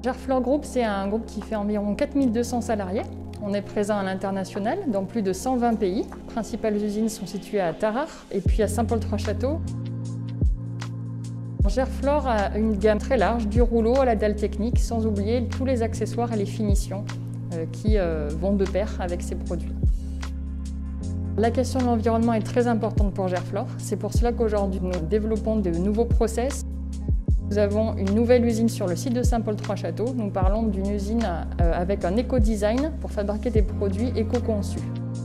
Gerflor Group, c'est un groupe qui fait environ 4200 salariés. On est présent à l'international dans plus de 120 pays. Les principales usines sont situées à Tarare et puis à Saint-Paul-Trois-Châteaux. Gerflor a une gamme très large, du rouleau à la dalle technique, sans oublier tous les accessoires et les finitions qui vont de pair avec ces produits. La question de l'environnement est très importante pour Gerflor. C'est pour cela qu'aujourd'hui, nous développons de nouveaux process. Nous avons une nouvelle usine sur le site de Saint-Paul-Trois-Châteaux. Nous parlons d'une usine avec un éco-design pour fabriquer des produits éco-conçus.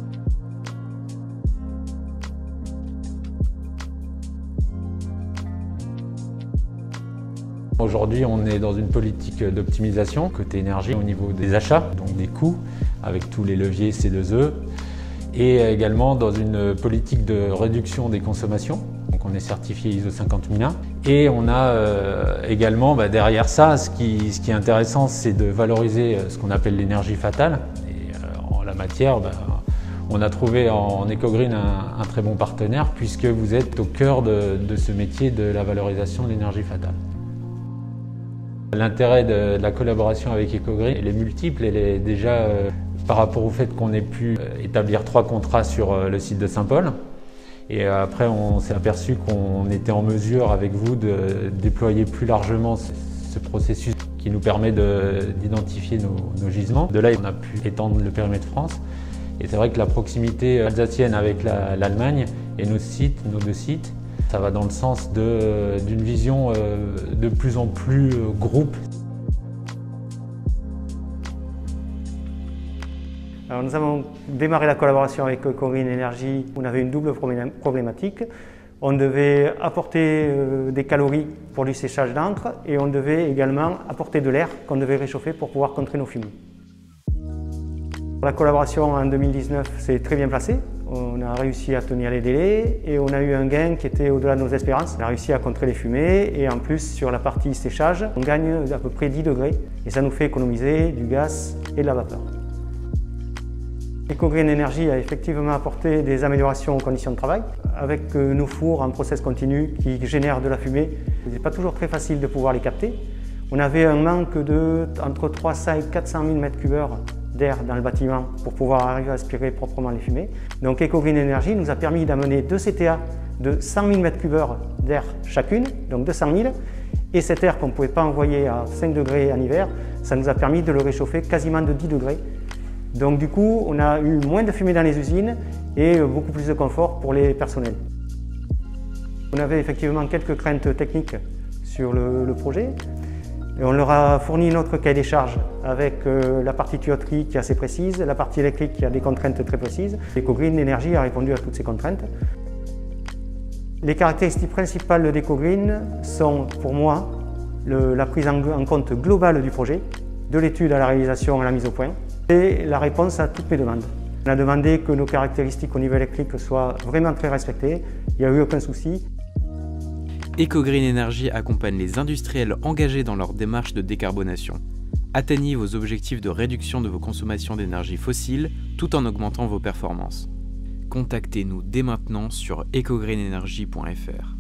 Aujourd'hui, on est dans une politique d'optimisation côté énergie au niveau des achats, donc des coûts, avec tous les leviers C2E, et également dans une politique de réduction des consommations. Donc on est certifié ISO 50001. Et on a également derrière ça, ce qui est intéressant, c'est de valoriser ce qu'on appelle l'énergie fatale. Et en la matière, on a trouvé en EcoGreen un très bon partenaire, puisque vous êtes au cœur de ce métier de la valorisation de l'énergie fatale. L'intérêt de la collaboration avec EcoGreen, elle est multiple. Elle est déjà par rapport au fait qu'on ait pu établir 3 contrats sur le site de Saint-Paul. Et après, on s'est aperçu qu'on était en mesure, avec vous, de déployer plus largement ce processus qui nous permet d'identifier nos gisements. De là, on a pu étendre le périmètre France. Et c'est vrai que la proximité alsacienne avec l'Allemagne et nos deux sites, ça va dans le sens d'une vision de plus en plus groupe. Alors nous avons démarré la collaboration avec EcoGreen Energy. On avait une double problématique. On devait apporter des calories pour du séchage d'encre et on devait également apporter de l'air qu'on devait réchauffer pour pouvoir contrer nos fumées. La collaboration en 2019 s'est très bien passée. On a réussi à tenir les délais et on a eu un gain qui était au-delà de nos espérances. On a réussi à contrer les fumées et en plus sur la partie séchage, on gagne à peu près 10 degrés et ça nous fait économiser du gaz et de la vapeur. EcoGreen Energy a effectivement apporté des améliorations aux conditions de travail avec nos fours en process continu qui génèrent de la fumée. Ce n'est pas toujours très facile de pouvoir les capter. On avait un manque entre 300 et 400 000 m3 d'air dans le bâtiment pour pouvoir arriver à aspirer proprement les fumées. Donc EcoGreen Energy nous a permis d'amener 2 CTA de 100 000 m3 d'air chacune, donc 200 000. Et cet air qu'on ne pouvait pas envoyer à 5 degrés en hiver, ça nous a permis de le réchauffer quasiment de 10 degrés. Donc du coup, on a eu moins de fumée dans les usines et beaucoup plus de confort pour les personnels. On avait effectivement quelques craintes techniques sur le projet. Et on leur a fourni notre cahier des charges avec la partie tuyauterie qui est assez précise, la partie électrique qui a des contraintes très précises. EcoGreen Energy a répondu à toutes ces contraintes. Les caractéristiques principales d'EcoGreen sont pour moi la prise en compte globale du projet, de l'étude à la réalisation à la mise au point, et la réponse à toutes mes demandes. On a demandé que nos caractéristiques au niveau électrique soient vraiment très respectées, il n'y a eu aucun souci. EcoGreen Energy accompagne les industriels engagés dans leur démarche de décarbonation. Atteignez vos objectifs de réduction de vos consommations d'énergie fossile tout en augmentant vos performances. Contactez-nous dès maintenant sur ecogreenenergy.fr.